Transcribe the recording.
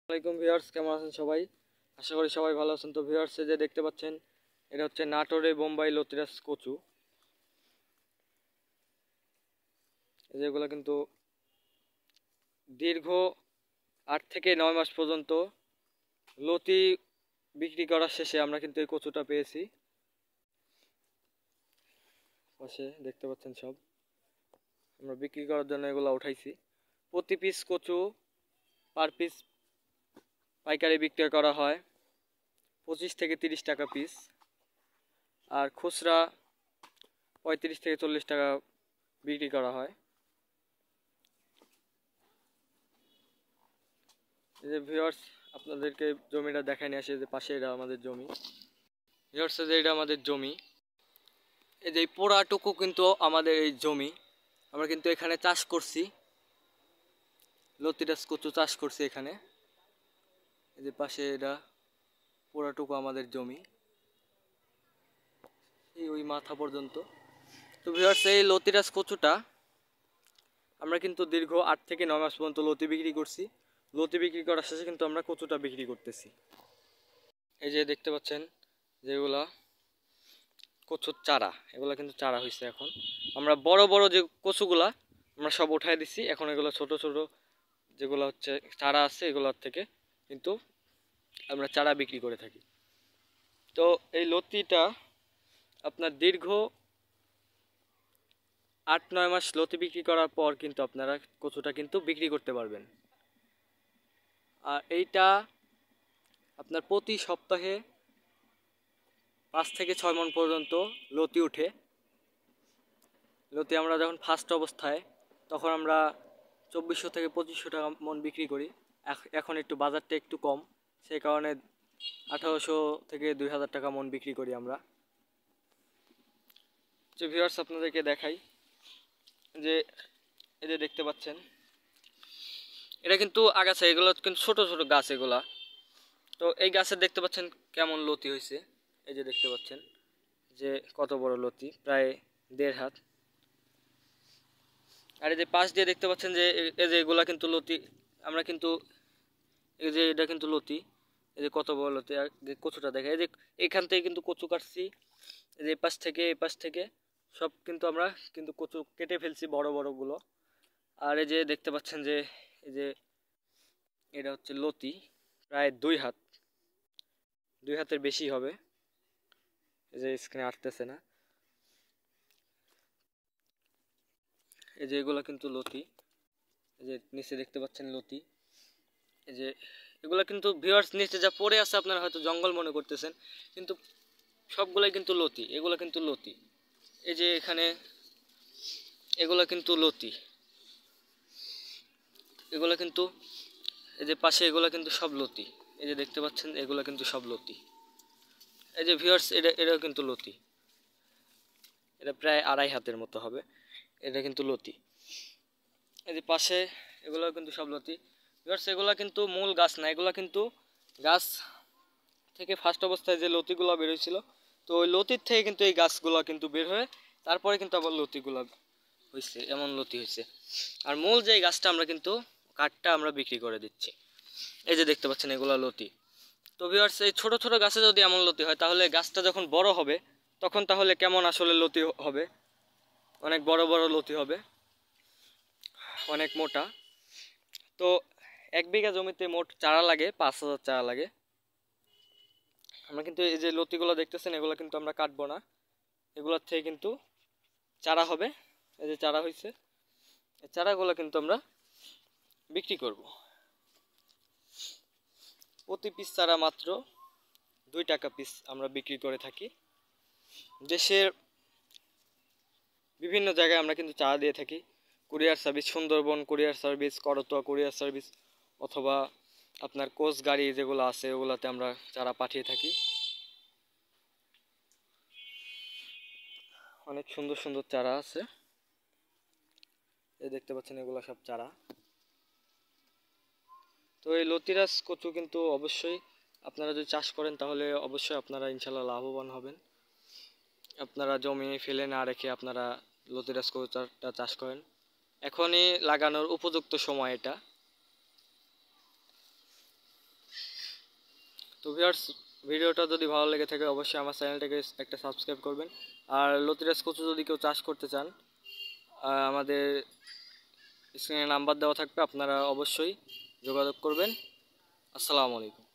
আসসালামাইকুম ভিউয়ার্স, কেমন আছেন সবাই? আশা করি সবাই ভালো আছেন। তো ভিউয়ার্স, যে দেখতে পাচ্ছেন এটা হচ্ছে নাটোরে বোম্বাই লতিরাজ কচু। যেগুলো কিন্তু দীর্ঘ 8 থেকে 9 মাস পর্যন্ত লতি বিক্রি করার শেষে আমরা কিন্তু এই কচুটা পেয়েছি। পাশে দেখতে পাচ্ছেন সব আমরা বিক্রি করার জন্য এগুলো উঠাইছি। প্রতি পিস কচু পার পিস পাইকারি বিক্রি করা হয় 25 থেকে 30 টাকা পিস, আর খুচরা 35 থেকে 40 টাকা বিক্রি করা হয়। এই যে ভিউয়ার্স, আপনাদেরকে জমিটা দেখাই নিয়ে আসে, যে পাশে এটা আমাদের জমি। ভিউয়ার্স, যে এটা আমাদের জমি, এই যে পোড়াটুকু কিন্তু আমাদের এই জমি। আমরা কিন্তু এখানে চাষ করছি, লতিরাজ কচু চাষ করছি এখানে। এই যে পাশে এটা পোড়াটুকু আমাদের জমি, এই ওই মাথা পর্যন্ত। তো ভিউয়ার্স, এই লতিরাজ কচুটা আমরা কিন্তু দীর্ঘ 8 থেকে 9 মাস পর্যন্ত লতি বিক্রি করছি। লতি বিক্রি করার শেষে কিন্তু আমরা কচুটা বিক্রি করতেছি। এই যে দেখতে পাচ্ছেন যেগুলা কচুর চারা, এগুলা কিন্তু চারা হয়েছে। এখন আমরা বড় বড় যে কচুগুলা আমরা সব উঠাই দিছি। এখন এগুলো ছোট ছোট যেগুলো হচ্ছে চারা আছে, এগুলোর থেকে কিন্তু আমরা চারা বিক্রি করে থাকি। তো এই লতিটা আপনার দীর্ঘ 8-9 মাস লতি বিক্রি করার পর কিন্তু আপনারা কচুটা কিন্তু বিক্রি করতে পারবেন। আর এইটা আপনার প্রতি সপ্তাহে 5 থেকে 6 মণ পর্যন্ত লতি উঠে। লতি আমরা যখন ফার্স্ট অবস্থায়, তখন আমরা 2400 থেকে 2500 টাকা মণ বিক্রি করি। এখন একটু বাজারটা একটু কম, সেই কারণে 1800 থেকে 2000 টাকা মণ বিক্রি করি আমরা। যে ভিউয়ার্স, আপনাদেরকে দেখাই, যে এই যে দেখতে পাচ্ছেন এটা কিন্তু আগাছা, এগুলো কিন্তু ছোট ছোট গাছ এগুলা। তো এই গাছের দেখতে পাচ্ছেন কেমন লতি হয়েছে। এই যে দেখতে পাচ্ছেন যে কত বড় লতি, প্রায় 1.5 হাত। আর এই যে পাশ দিয়ে দেখতে পাচ্ছেন যে এই যে এগুলা কিন্তু লতি। আমরা কিন্তু এই যে এটা কিন্তু লতি, এই যে কত বড় লতি। আর কচুটা দেখে, এই যে এখান থেকে কিন্তু কচু কাটছি, এই যে এই পাশ থেকে সব কিন্তু আমরা কিন্তু কচু কেটে ফেলছি, বড় বড় গুলো। আর এই যে দেখতে পাচ্ছেন যে এই যে এটা হচ্ছে লতি, প্রায় 2 হাত, 2 হাতের বেশি হবে। এই যে স্ক্রিনে আসতেছে না, এই যে এগুলো কিন্তু লতি। এই যে নিচে দেখতে পাচ্ছেন লতি। এই যে এগুলা কিন্তু ভিউয়ার্স, নিচে যা পড়ে আছে আপনারা হয়তো জঙ্গল মনে করতেছেন, কিন্তু সবগুলাই কিন্তু লতি। এগুলা কিন্তু লতি। এই যে এখানে এগুলা কিন্তু লতি, এগুলা কিন্তু এই যে পাশে এগুলা কিন্তু সব লতি। এই যে দেখতে পাচ্ছেন এগুলা কিন্তু সব লতি। এই যে ভিউয়ার্স, এটাও কিন্তু লতি। এটা প্রায় 2.5 হাতের মতো হবে, এটা কিন্তু লতি। এই যে পাশে এগুলাও কিন্তু সব লতি। ভিউয়ার্স, এগুলা কিন্তু মূল গাছ না, এগুলা কিন্তু গাছ থেকে ফার্স্ট অবস্থায় যে লতিগুলো বের হয়েছিল, তো ওই লতির থেকে কিন্তু এই গাছগুলো কিন্তু বের হয়ে তারপরে কিন্তু আবার লতিগুলো হয়েছে, এমন লতি হয়েছে। আর মূল যে গাছটা আমরা কিন্তু কাঠটা আমরা বিক্রি করে দিচ্ছি। এই যে দেখতে পাচ্ছেন এগুলো লতি। তো ভিউয়ার্স, এই ছোট ছোট গাছে যদি এমন লতি হয়, তাহলে গাছটা যখন বড় হবে তখন তাহলে কেমন আসলে লতি হবে? অনেক বড় বড় লতি হবে, অনেক মোটা। তো 1 বিঘা জমিতে মোট চারা লাগে 5000 চারা লাগে। আমরা কিন্তু এই যে লতিগুলো দেখতেছেন, এগুলো কিন্তু আমরা কাটবো না, এগুলোর থেকে কিন্তু চারা হবে। এই যে চারা হয়েছে, এই চারাগুলো কিন্তু আমরা বিক্রি করব। প্রতি পিস চারা মাত্র 2 টাকা পিস আমরা বিক্রি করে থাকি। দেশের বিভিন্ন জায়গায় আমরা কিন্তু চারা দিয়ে থাকি। Courier service, Sundarban courier service, Karatoya courier service, অথবা আপনার কোচ গাড়ি যেগুলো আছে ওগুলাতে আমরা চারা পাঠিয়ে থাকি। অনেক সুন্দর সুন্দর চারা আছে, এই দেখতে পাচ্ছেন এগুলো সব চারা। তো এই লতিরাজ কচু কিন্তু অবশ্যই আপনারা যদি চাষ করেন, তাহলে অবশ্যই আপনারা ইনশাল্লাহ লাভবান হবেন। আপনারা জমি ফেলে না রেখে আপনারা লতিরাজ কচুটা চাষ করেন, এখনই লাগানোর উপযুক্ত সময় এটা। তো ভিউয়ার্স, ভিডিওটা যদি ভালো লেগে থাকে অবশ্যই আমার চ্যানেলটাকে একটা সাবস্ক্রাইব করবেন। আর লতিরাজ কচু যদি কেউ চাষ করতে চান, আমাদের স্ক্রিনে নাম্বার দেওয়া থাকবে, আপনারা অবশ্যই যোগাযোগ করবেন। আসসালামু আলাইকুম।